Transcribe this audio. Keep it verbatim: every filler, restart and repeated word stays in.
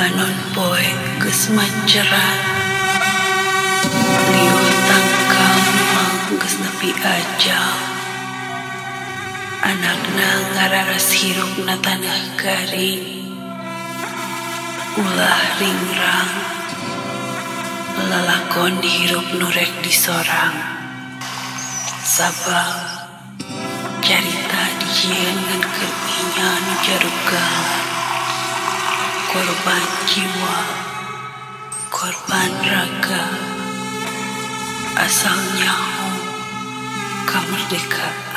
Manon poe geus mancerat, liuh tangkal memang geus nepi ajal. Anakna ngararas hirupna tanah garing, ulah ringrang, lalakon hirup nurek disorang. Sabab carita dijieun ngan kerpinya nu jarugang, korban jiwa, korban raga, asal nyaho kamerdekaan.